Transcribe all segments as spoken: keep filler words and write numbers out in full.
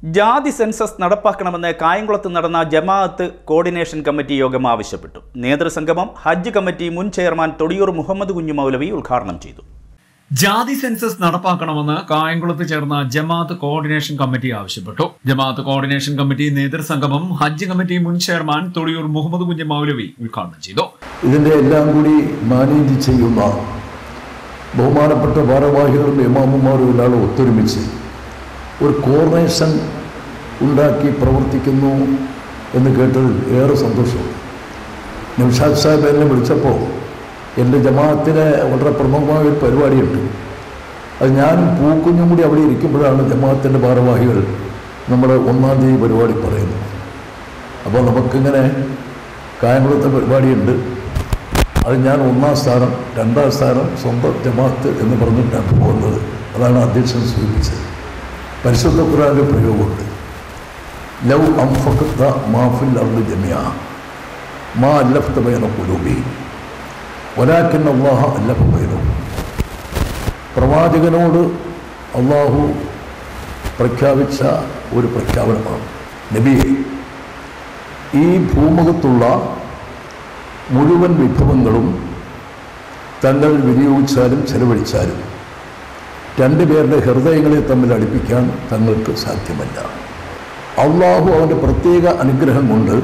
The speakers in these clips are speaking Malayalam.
ജാതി സെൻസസ് നടപ്പാക്കണമെന്ന് കായംകുളത്ത് നടന്ന ജമാഅത്ത് കോർഡിനേഷൻ കമ്മിറ്റി യോഗം ആവശ്യപ്പെട്ടു. നേതൃസംഗമം ഹജ്ജ് കമ്മിറ്റി മുൻ ചെയർമാൻ തൊടിയൂർ മുഹമ്മദ് കുഞ്ഞു മൗലവി ഉദ്ഘാടനം ചെയ്തു. ജാതി സെൻസസ് നടപ്പാക്കണമെന്ന് കായംകുളത്ത് ചേർന്ന ജമാഅത്ത് കോർഡിനേഷൻ കമ്മിറ്റി ആവശ്യപ്പെട്ടു. ജമാഅത്ത് കോർഡിനേഷൻ കമ്മിറ്റി നേതൃസംഗമം ഹജ്ജ് കമ്മിറ്റി മുൻ ചെയർമാൻ തൊടിയൂർ മുഹമ്മദ് കുഞ്ഞു മൗലവി ഉദ്ഘാടനം ചെയ്തു. ഇതിന്റെ എല്ലാം കൂടി മാനേജ് ചെയ്യുന്ന ബഹുമാനപ്പെട്ട ഭാരവാഹികളും ഇമാമുമാരും എല്ലാം ഒത്തൊരുമിച്ച് ഒരു കോർഡിനേഷൻ ഉണ്ടാക്കി പ്രവർത്തിക്കുന്നു എന്ന് കേട്ടതിൽ ഏറെ സന്തോഷമുണ്ട്. നൗഷാദ് സാഹിബ് എന്നെ വിളിച്ചപ്പോൾ എൻ്റെ ജമാഅത്തിലെ വളരെ പ്രമുഖമായ ഒരു പരിപാടിയുണ്ട്. അത് ഞാനും പൂക്കുഞ്ഞും കൂടി അവിടെ ഇരിക്കുമ്പോഴാണ് ജമാഅത്തിൻ്റെ ഭാരവാഹികൾ നമ്മുടെ ഒന്നാം തീയതി പരിപാടി പറയുന്നത്. അപ്പോൾ നമുക്കിങ്ങനെ കായംകുളത്തെ പരിപാടിയുണ്ട്, അത് ഞാൻ ഒന്നാം സ്ഥാനം, രണ്ടാം സ്ഥാനം സ്വന്തം ജമാഅത്ത് എന്ന് പറഞ്ഞിട്ടാണ് പോകുന്നത്. അതാണ് അധ്യക്ഷൻ സൂചിപ്പിച്ചത്. പരിശുദ്ധ ഖുർആനിലെ പ്രയോഗമുണ്ട്, ലൗ അൻഫഖത മാ ഫിൽ അർളി ജമിഅ മാ അല്ലഫ്ത ബൈന ഖുലൂബിഹിം വലാകിന്ന അല്ലാഹ അല്ലഫ ബൈനഹും. പ്രവാചകനോട് അള്ളാഹു പ്രഖ്യാപിച്ച ഒരു പ്രഖ്യാപനമാണ്, നബിയെ, ഈ ഭൂമുഖത്തുള്ള മുഴുവൻ വിഭവങ്ങളും തങ്ങൾ വിനിയോഗിച്ചാലും ചെലവഴിച്ചാലും രണ്ടുപേരുടെ ഹൃദയങ്ങളെ തമ്മിൽ അടുപ്പിക്കാൻ തങ്ങൾക്ക് സാധ്യമല്ല. അള്ളാഹു അവൻ്റെ പ്രത്യേക അനുഗ്രഹം കൊണ്ട്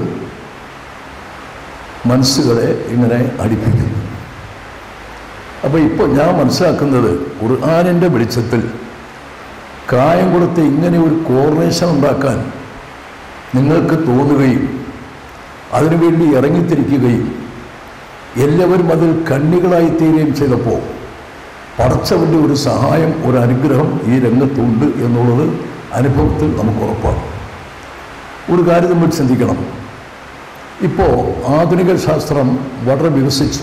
മനസ്സുകളെ ഇങ്ങനെ അടുപ്പിക്കുന്നു. അപ്പോൾ ഇപ്പോൾ ഞാൻ മനസ്സിലാക്കുന്നത്, ഖുർആനിൻ്റെ വെളിച്ചത്തിൽ കായംകുളത്തെ ഇങ്ങനെ ഒരു കോർഡിനേഷൻ ഉണ്ടാക്കാൻ നിങ്ങൾക്ക് തോന്നുകയും അതിനുവേണ്ടി ഇറങ്ങിത്തിരിക്കുകയും എല്ലാവരും അതിൽ കണ്ണികളായി തീരുകയും ചെയ്തപ്പോൾ പടച്ചവൻ്റെ ഒരു സഹായം, ഒരു അനുഗ്രഹം ഈ രംഗത്തുണ്ട് എന്നുള്ളത് അനുഭവത്തിൽ നമുക്ക് ഉറപ്പാണ്. ഒരു കാര്യം നമ്മൾ ചിന്തിക്കണം, ഇപ്പോൾ ആധുനിക ശാസ്ത്രം വളരെ വികസിച്ചു,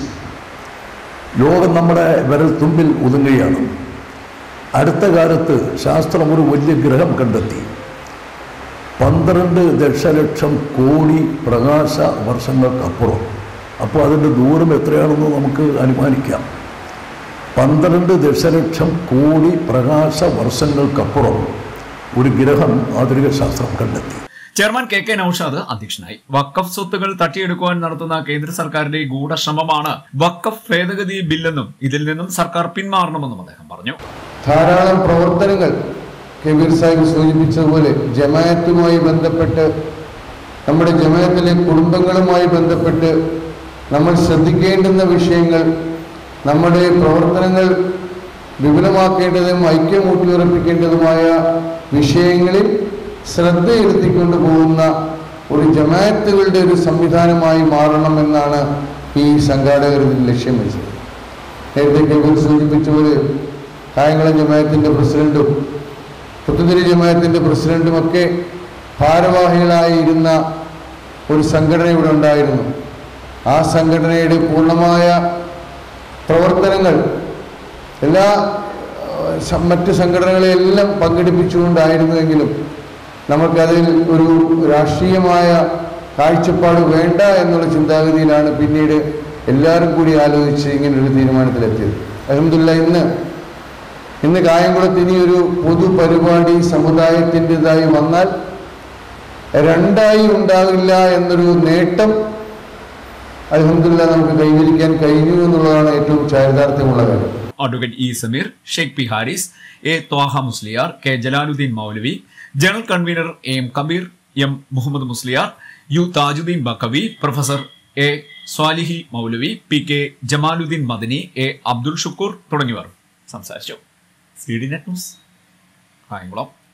ലോകം നമ്മുടെ വിരൽ തുമ്പിൽ ഒതുങ്ങുകയാണ്. അടുത്ത കാലത്ത് ശാസ്ത്രം ഒരു വലിയ ഗ്രഹം കണ്ടെത്തി, പന്ത്രണ്ട് ദശലക്ഷം കോടി പ്രകാശ വർഷങ്ങൾക്കപ്പുറം. അപ്പോൾ അതിൻ്റെ ദൂരം എത്രയാണെന്ന് നമുക്ക് അനുമാനിക്കാം. പന്ത്രണ്ട് ദശലക്ഷം കോടി പ്രകാശ വർഷങ്ങൾക്കപ്പുറം ഒരു ഗ്രഹം ആധുനിക ശാസ്ത്രം കണ്ടെത്തി. ചെയർമാൻ കെ കെ നൌഷാദ് അധ്യക്ഷനായി. വഖഫ് സ്വത്തുകൾ തട്ടിയെടുക്കുവാൻ നടത്തുന്ന കേന്ദ്ര സർക്കാരിന്റെ ഗൂഢശ്രമമാണ് വഖഫ് ഭേദഗതി ബില്ലെന്നും ഇതിൽ നിന്നും സർക്കാർ പിന്മാറണമെന്നും അദ്ദേഹം പറഞ്ഞു. ധാരാളം പ്രവർത്തനങ്ങൾ കബീർ സാഹിബ് സൂചിപ്പിച്ചതുപോലെ ജമാഅത്തുമായി ബന്ധപ്പെട്ട്, നമ്മുടെ ജമാഅത്തിലെ കുടുംബങ്ങളുമായി ബന്ധപ്പെട്ട് നമ്മൾ ശ്രദ്ധിക്കേണ്ടുന്ന വിഷയങ്ങൾ, നമ്മുടെ പ്രവർത്തനങ്ങൾ വിപുലമാക്കേണ്ടതും ഐക്യം ഊട്ടിയുറപ്പിക്കേണ്ടതുമായ വിഷയങ്ങളിൽ ശ്രദ്ധയെടുത്തിക്കൊണ്ടു പോകുന്ന ഒരു ജമാഅത്തുകളുടെ ഒരു സംവിധാനമായി മാറണമെന്നാണ് ഈ സംഘാടകർ ലക്ഷ്യം വെച്ചത്. നേരത്തെ കബീർ സൂചിപ്പിച്ചപോലെ കായംകുളം ജമാഅത്തിൻ്റെ പ്രസിഡന്റും പുത്തുതിരി ജമാഅത്തിൻ്റെ പ്രസിഡന്റുമൊക്കെ ഭാരവാഹികളായിരുന്ന ഒരു സംഘടന ഇവിടെ ഉണ്ടായിരുന്നു. ആ സംഘടനയുടെ പൂർണ്ണമായ പ്രവർത്തനങ്ങൾ എല്ലാ മറ്റ് സംഘടനകളെയെല്ലാം പങ്കെടുപ്പിച്ചുകൊണ്ടായിരുന്നുവെങ്കിലും നമുക്കതിൽ ഒരു രാഷ്ട്രീയമായ കാഴ്ചപ്പാട് വേണ്ട എന്നുള്ള ചിന്താഗതിയിലാണ് പിന്നീട് എല്ലാവരും കൂടി ആലോചിച്ച് ഇങ്ങനൊരു തീരുമാനത്തിലെത്തിയത്. അൽഹംദുലില്ലാഹ് ഇന്ന് ഇന്ന് കായംകുളത്ത് ഇനിയൊരു പൊതുപരിപാടി സമുദായത്തിൻ്റെതായി വന്നാൽ രണ്ടായി ഉണ്ടാവില്ല എന്നൊരു നേട്ടം അൽഹംദുലില്ലാഹ് നമുക്ക് കൈവരിക്കാൻ കഴിഞ്ഞു എന്നുള്ളതാണ് ഏറ്റവും ചാരിതാർത്ഥ്യമുള്ള കാര്യം. Advocate E Sameer, Sheikh P Haris, A Thaha Musliyar, K Jalaluddin Maulavi, general convener A M Kabeer, M Muhammad Musliyar, U Thajudheen Baqavi, professor A Swalihi Maulavi, P K Jamaluddin Madani, A Abdul Shukkur തുടങ്ങിയവർ സംസാരിച്ചു. C D net news Kayamkulam.